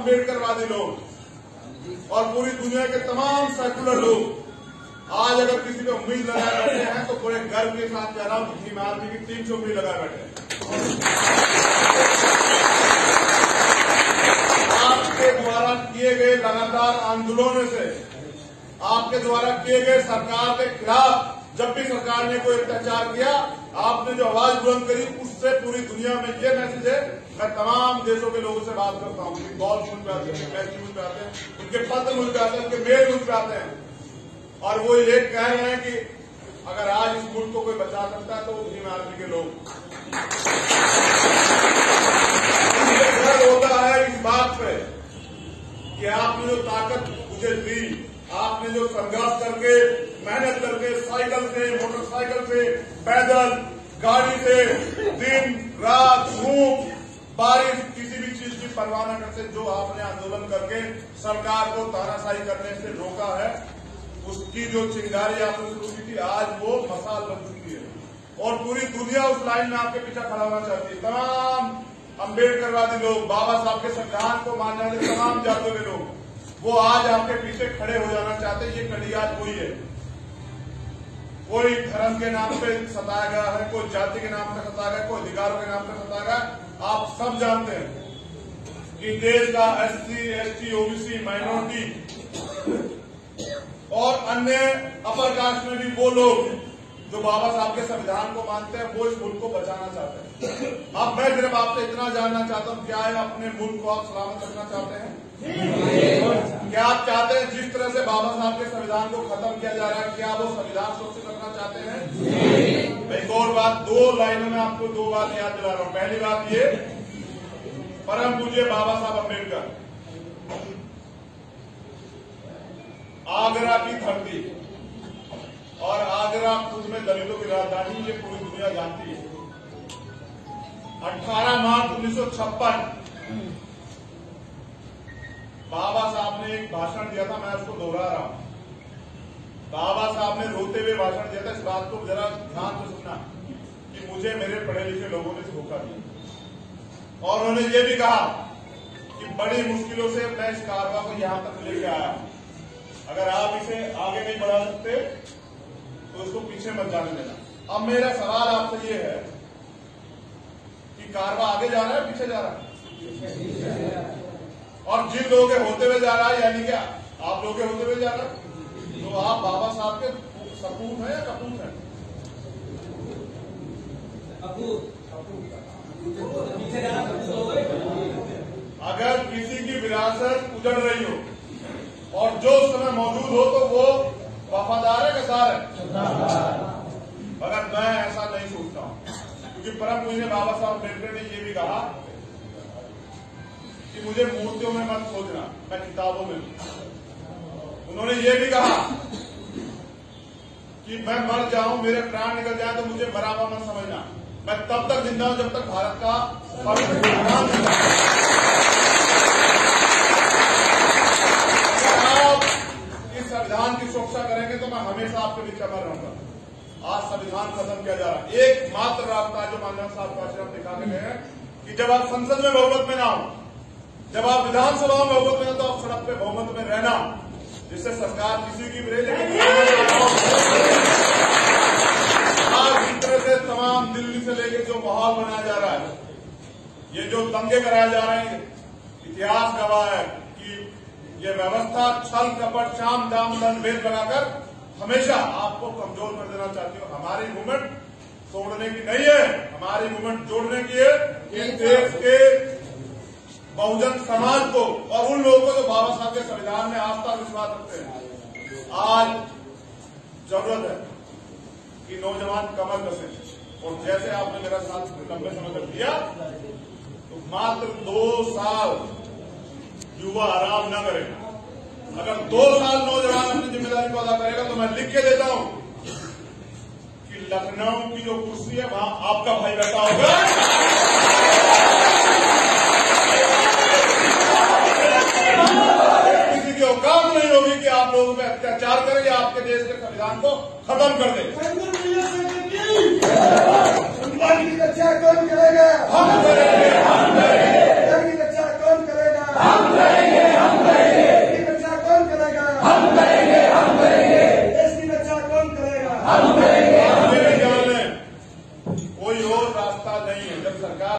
अम्बेडकरवादी लोग और पूरी दुनिया के तमाम सेकुलर लोग आज अगर किसी पे उम्मीद लगाए बैठे हैं तो पूरे गर्व के साथ कह रहा हूं कि भीम आर्मी की टीम से उम्मीद लगाए बैठे हैं। आपके द्वारा किए गए लगातार आंदोलनों से, आपके द्वारा किए गए सरकार के खिलाफ जब भी सरकार ने कोई अत्याचार किया, आपने जो आवाज बुलंद करी, उससे पूरी दुनिया में ये मैसेज है। मैं तमाम देशों के लोगों से बात करता हूँ, उनकी कॉल मुझ पे आते हैं, मैसेज मुझ पे आते हैं, उनके पत्र मुझ पे आते हैं, उनके मेल मुझ पे आते हैं, और वो ये कह रहे हैं कि अगर आज इस मुल्क को कोई बचा सकता है तो वो भीम आर्मी के लोग। मुझे गर्व होता है इस बात पे कि आपने जो ताकत मुझे दी, आपने जो संघर्ष करके, मेहनत करके, साइकिल से, मोटरसाइकिल से, पैदल, गाड़ी से, दिन रात, धूप बारिश, किसी भी चीज की परवाह न करते जो आपने आंदोलन करके सरकार को तानाशाही करने से रोका है, उसकी जो चिंगारी आपने शुरू की थी, आज वो मसाल बन चुकी है और पूरी दुनिया उस लाइन में आपके पीछे खड़ा होना चाहती है। तमाम अम्बेडकरवादी लोग, बाबा साहब के संविधान को मानने वाले तमाम जातों के लोग, वो आज आपके पीछे खड़े हो जाना चाहते हैं। ये कड़ी आज कोई है, कोई धर्म के नाम पे सताया गया है, कोई जाति के नाम पे सताया गया, कोई अधिकारों के नाम पे सताया गया। आप सब जानते हैं कि देश का SC, ST, OBC, माइनॉरिटी और अन्य अपर कास्ट में भी वो लोग जो बाबा साहब के संविधान को मानते हैं, वो इस मुल्क को बचाना चाहते हैं। अब मैं सिर्फ आपसे इतना जानना चाहता हूं, क्या है अपने मुल्क को आप सलामत रखना चाहते हैं? क्या आप चाहते हैं जिस तरह से बाबा साहब के संविधान को खत्म किया जा रहा है, क्या वो संविधान सुरक्षित रखना चाहते हैं? एक और बात, 2 लाइनों में आपको 2 बात याद दिला रहा हूं। पहली बात ये, परम पूज्य बाबा साहब अम्बेडकर, आगरा की धरती और आगरा खुद में दलितों की राजधानी, ये पूरी दुनिया जानती है। 18 मार्च 1956 बाबा साहब ने एक भाषण दिया था, मैं उसको दोहरा रहा हूं। बाबा साहब ने रोते हुए भाषण दिया था। इस बात को जरा ध्यान से सुनना कि मुझे मेरे पढ़े लिखे लोगों ने धोखा दिया और उन्होंने ये भी कहा कि बड़ी मुश्किलों से मैं इस कारवा को यहां तक लेके आया, अगर आप इसे आगे नहीं बढ़ा सकते तो इसको पीछे मत जाने देना। अब मेरा सवाल आपसे ये है कि कारवा आगे जा रहा है, पीछे जा रहा है? और जिन लोगों के होते हुए जा रहा है, यानी क्या आप लोगों के होते हुए जा रहा है, तो आप बाबा साहब के सपूत हैं या कपूत हैं? अगर किसी की विरासत उजड़ रही हो और जो उस समय मौजूद हो तो वो वफादार है, कसार है? मगर मैं ऐसा नहीं सोचता हूं, क्योंकि परम पूज्य बाबा साहब अम्बेडकर ने ये भी कहा कि मुझे मूर्तियों में मत खोजना, मैं किताबों में। उन्होंने ये भी कहा कि मैं मर जाऊं, मेरे प्राण निकल जाए तो मुझे मरा हुआ मत समझना, मैं तब तक जिंदा हूं जब तक भारत का संविधान जिंदा है। संविधान की सुरक्षा करेंगे तो मैं हमेशा आपके बीच अमर रहूंगा। आज संविधान खत्म किया जा रहा है। एकमात्र रास्ता जो माननीय साहब को आश्रम दिखा के गए हैं कि जब आप संसद में बहुमत में ना हो, जब आप विधानसभा में बहुमत में हो, तो आप सड़क पे बहुमत में रहना, जिससे सरकार किसी की भी रहे। लेकिन आज इस तरह से तमाम दिल्ली से लेकर जो माहौल बनाया जा रहा है, ये जो दंगे कराए जा रहे हैं, इतिहास गवाह है कि ये व्यवस्था छल कपट शाम दाम दंड भेद लगाकर हमेशा आपको कमजोर कर देना चाहती हो। हमारी मूवमेंट तोड़ने की नहीं है, हमारी मूवमेंट जोड़ने की है। इस देश के बहुजन समाज को और उन लोगों को जो बाबा साहब के संविधान में आस्था विश्वास रखते हैं, आज जरूरत है कि नौजवान कमर कसें। और जैसे आपने मेरा साथ लंबे समय तक दिया, तो मात्र 2 साल युवा आराम न करें। अगर 2 साल नौजवान अपनी जिम्मेदारी को अदा करेगा तो मैं लिख के देता हूं कि लखनऊ की जो कुर्सी है वहां आपका भाई बैठा होगा। किसी की औकात नहीं होगी कि आप लोगों पे अत्याचार करें या आपके देश के संविधान को खत्म कर दें। रक्षा कौन करेगा? हम करेंगे।